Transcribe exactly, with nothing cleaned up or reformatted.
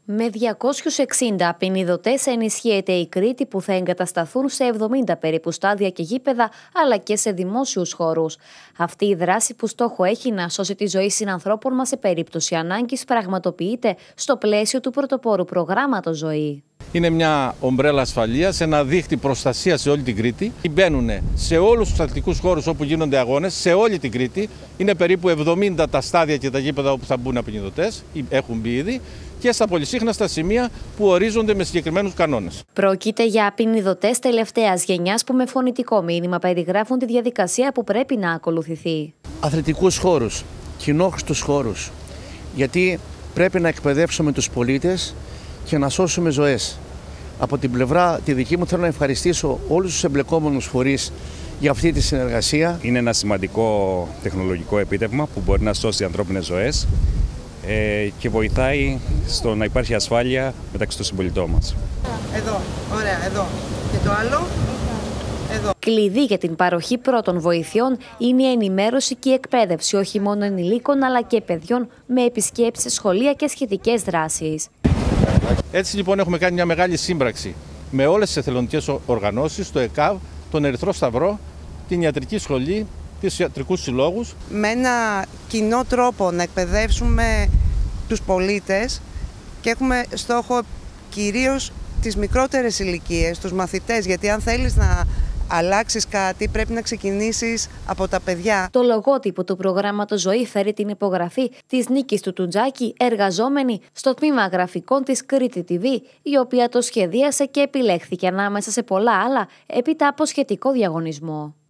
Με διακόσιους εξήντα απεινιδωτές ενισχύεται η Κρήτη, που θα εγκατασταθούν σε εβδομήντα περίπου στάδια και γήπεδα, αλλά και σε δημόσιους χώρους. Αυτή η δράση, που στόχο έχει να σώσει τη ζωή συνανθρώπων μας σε περίπτωση ανάγκης, πραγματοποιείται στο πλαίσιο του πρωτοπόρου προγράμματος Ζωή. Είναι μια ομπρέλα ασφαλείας, ένα δίχτυ προστασίας σε όλη την Κρήτη. Μπαίνουν σε όλους τους αθλητικούς χώρους όπου γίνονται αγώνες, σε όλη την Κρήτη. Είναι περίπου εβδομήντα τα στάδια και τα γήπεδα όπου θα μπουν απεινιδωτές, έχουν μπει ήδη, και στα πολυσύχναστα σημεία που ορίζονται με συγκεκριμένους κανόνες. Πρόκειται για απεινιδωτές τελευταίας γενιάς που με φωνητικό μήνυμα περιγράφουν τη διαδικασία που πρέπει να ακολουθηθεί. Αθλητικούς χώρους, κοινόχρηστους χώρους, γιατί πρέπει να εκπαιδεύσουμε τους πολίτες και να σώσουμε ζωές. Από την πλευρά τη δική μου θέλω να ευχαριστήσω όλους τους εμπλεκόμενους φορείς για αυτή τη συνεργασία. Είναι ένα σημαντικό τεχνολογικό επίτευγμα που μπορεί να σώσει ανθρώπινες ζωές ε, και βοηθάει στο να υπάρχει ασφάλεια μεταξύ των συμπολιτών μας. Εδώ, ωραία, εδώ. Και το άλλο, εδώ. Κλειδί για την παροχή πρώτων βοηθειών είναι η ενημέρωση και η εκπαίδευση όχι μόνο ενηλίκων αλλά και παιδιών, με επισκέψεις σε σχολεία και σχετικές δράσεις. Έτσι λοιπόν έχουμε κάνει μια μεγάλη σύμπραξη με όλες τις εθελοντικές οργανώσεις, το ΕΚΑΒ, τον Ερυθρό Σταυρό, την Ιατρική Σχολή, τους Ιατρικούς Συλλόγους. Με ένα κοινό τρόπο να εκπαιδεύσουμε τους πολίτες και έχουμε στόχο κυρίως τις μικρότερες ηλικίες, τους μαθητές, γιατί αν θέλεις να αλλάξεις κάτι πρέπει να ξεκινήσεις από τα παιδιά. Το λογότυπο του προγράμματος Ζωή φέρει την υπογραφή της Νίκης του Τουτζάκη, εργαζόμενη στο τμήμα γραφικών της Κρήτη τι βι, η οποία το σχεδίασε και επιλέχθηκε ανάμεσα σε πολλά άλλα έπειτα από σχετικό διαγωνισμό.